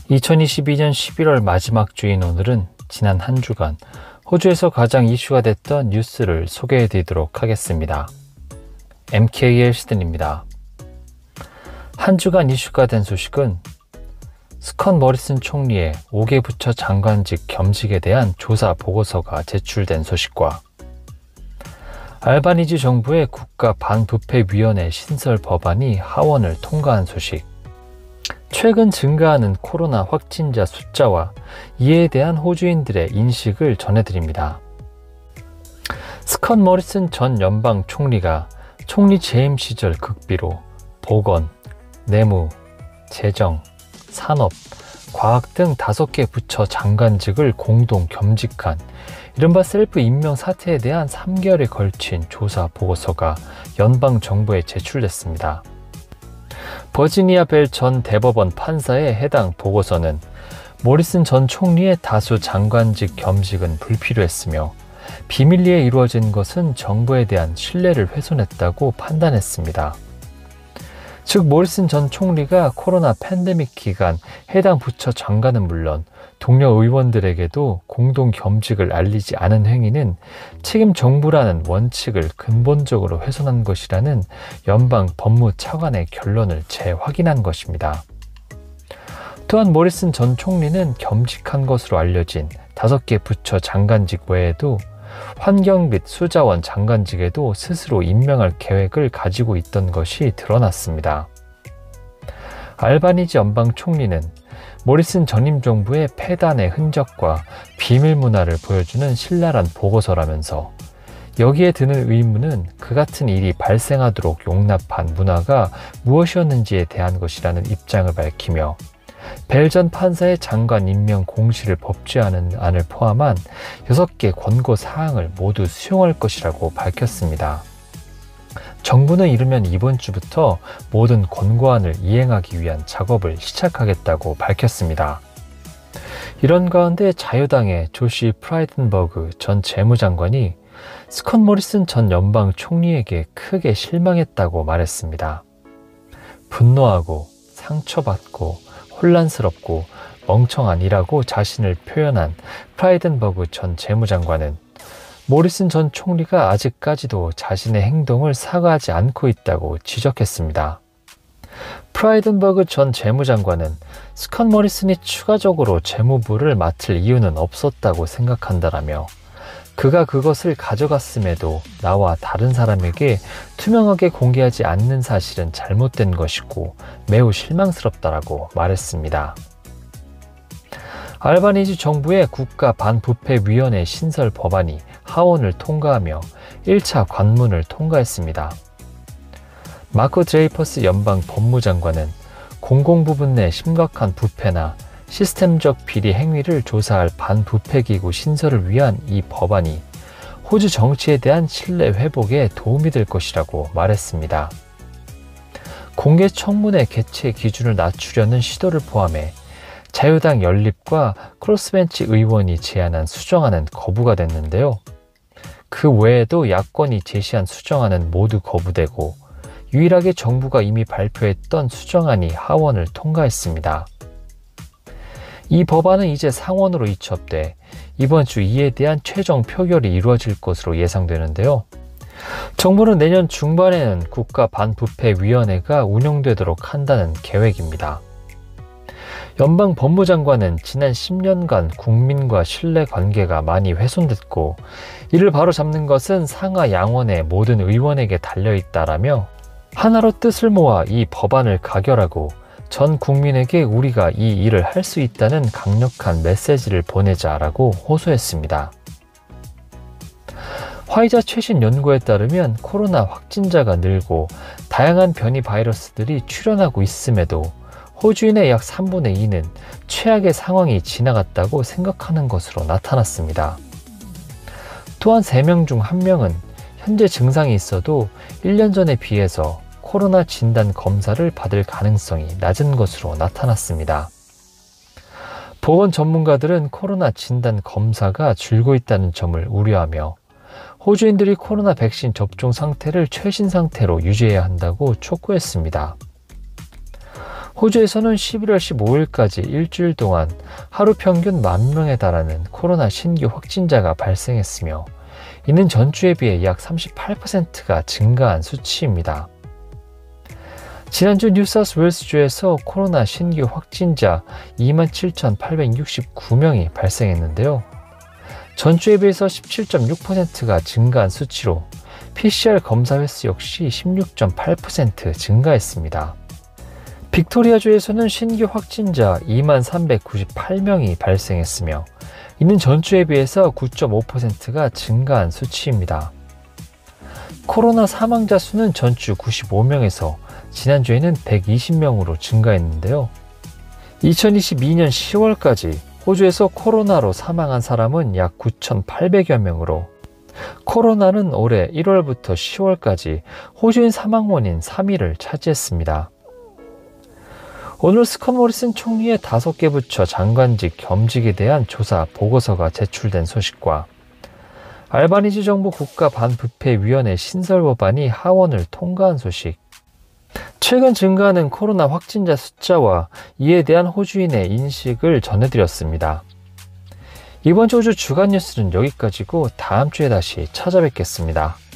2022년 11월 마지막 주인 오늘은 지난 한 주간 호주에서 가장 이슈가 됐던 뉴스를 소개해 드리도록 하겠습니다. MKL 시든입니다. 한 주간 이슈가 된 소식은 스콧 모리슨 총리의 5개 부처 장관직 겸직에 대한 조사 보고서가 제출된 소식과 알바니지 정부의 국가 반부패위원회 신설 법안이 하원을 통과한 소식, 최근 증가하는 코로나 확진자 숫자와 이에 대한 호주인들의 인식을 전해드립니다. 스콧 모리슨 전 연방 총리가 총리 재임 시절 극비로 보건, 내무, 재정, 산업, 과학 등 5개 부처 장관직을 공동 겸직한 이른바 셀프 임명 사태에 대한 3개월에 걸친 조사 보고서가 연방 정부에 제출됐습니다. 버지니아 벨 전 대법원 판사의 해당 보고서는 모리슨 전 총리의 다수 장관직 겸직은 불필요했으며 비밀리에 이루어진 것은 정부에 대한 신뢰를 훼손했다고 판단했습니다. 즉 모리슨 전 총리가 코로나 팬데믹 기간 해당 부처 장관은 물론 동료 의원들에게도 공동 겸직을 알리지 않은 행위는 책임 정부라는 원칙을 근본적으로 훼손한 것이라는 연방 법무차관의 결론을 재확인한 것입니다. 또한 모리슨 전 총리는 겸직한 것으로 알려진 5개 부처 장관직 외에도 환경 및 수자원 장관직에도 스스로 임명할 계획을 가지고 있던 것이 드러났습니다. 알바니지 연방 총리는 모리슨 전임 정부의 폐단의 흔적과 비밀 문화를 보여주는 신랄한 보고서라면서 여기에 드는 의문은 그 같은 일이 발생하도록 용납한 문화가 무엇이었는지에 대한 것이라는 입장을 밝히며 벨 전 판사의 장관 임명 공시를 법제하는 안을 포함한 6개 권고 사항을 모두 수용할 것이라고 밝혔습니다. 정부는 이르면 이번 주부터 모든 권고안을 이행하기 위한 작업을 시작하겠다고 밝혔습니다. 이런 가운데 자유당의 조시 프라이든버그 전 재무장관이 스콧 모리슨 전 연방 총리에게 크게 실망했다고 말했습니다. 분노하고 상처받고 혼란스럽고 멍청한이라고 자신을 표현한 프라이든버그 전 재무장관은 모리슨 전 총리가 아직까지도 자신의 행동을 사과하지 않고 있다고 지적했습니다. 프라이든버그 전 재무장관은 스콧 모리슨이 추가적으로 재무부를 맡을 이유는 없었다고 생각한다라며 그가 그것을 가져갔음에도 나와 다른 사람에게 투명하게 공개하지 않는 사실은 잘못된 것이고 매우 실망스럽다라고 말했습니다. 알바니지 정부의 국가 반부패위원회 신설 법안이 하원을 통과하며 1차 관문을 통과했습니다. 마크 드레이퍼스 연방 법무장관은 공공부분 내 심각한 부패나 시스템적 비리 행위를 조사할 반부패기구 신설을 위한 이 법안이 호주 정치에 대한 신뢰 회복에 도움이 될 것이라고 말했습니다. 공개 청문회 개최 기준을 낮추려는 시도를 포함해 자유당 연립과 크로스벤치 의원이 제안한 수정안은 거부가 됐는데요. 그 외에도 야권이 제시한 수정안은 모두 거부되고 유일하게 정부가 이미 발표했던 수정안이 하원을 통과했습니다. 이 법안은 이제 상원으로 이첩돼 이번 주 이에 대한 최종 표결이 이루어질 것으로 예상되는데요. 정부는 내년 중반에는 국가 반부패위원회가 운영되도록 한다는 계획입니다. 연방 법무장관은 지난 10년간 국민과 신뢰관계가 많이 훼손됐고 이를 바로잡는 것은 상하 양원의 모든 의원에게 달려있다라며 하나로 뜻을 모아 이 법안을 가결하고 전 국민에게 우리가 이 일을 할 수 있다는 강력한 메시지를 보내자라고 호소했습니다. 화이자 최신 연구에 따르면 코로나 확진자가 늘고 다양한 변이 바이러스들이 출현하고 있음에도 호주인의 약 3분의 2는 최악의 상황이 지나갔다고 생각하는 것으로 나타났습니다. 또한 3명 중 1명은 현재 증상이 있어도 1년 전에 비해서 코로나 진단 검사를 받을 가능성이 낮은 것으로 나타났습니다. 보건 전문가들은 코로나 진단 검사가 줄고 있다는 점을 우려하며 호주인들이 코로나 백신 접종 상태를 최신 상태로 유지해야 한다고 촉구했습니다. 호주에서는 11월 15일까지 일주일 동안 하루 평균 10,000명에 달하는 코로나 신규 확진자가 발생했으며 이는 전주에 비해 약 38%가 증가한 수치입니다. 지난주 뉴사우스웨일스주에서 코로나 신규 확진자 27,869명이 발생했는데요. 전주에 비해서 17.6%가 증가한 수치로 PCR 검사 횟수 역시 16.8% 증가했습니다. 빅토리아주에서는 신규 확진자 23,398명이 발생했으며 이는 전주에 비해서 9.5%가 증가한 수치입니다. 코로나 사망자 수는 전주 95명에서 지난주에는 120명으로 증가했는데요. 2022년 10월까지 호주에서 코로나로 사망한 사람은 약 9,800여 명으로 코로나는 올해 1월부터 10월까지 호주인 사망 원인 3위를 차지했습니다. 오늘 스콧 모리슨 총리의 5개 부처 장관직 겸직에 대한 조사 보고서가 제출된 소식과 알바니지 정부 국가 반부패위원회 신설 법안이 하원을 통과한 소식, 최근 증가하는 코로나 확진자 숫자와 이에 대한 호주인의 인식을 전해드렸습니다. 이번 주 호주 주간 뉴스는 여기까지고 다음 주에 다시 찾아뵙겠습니다.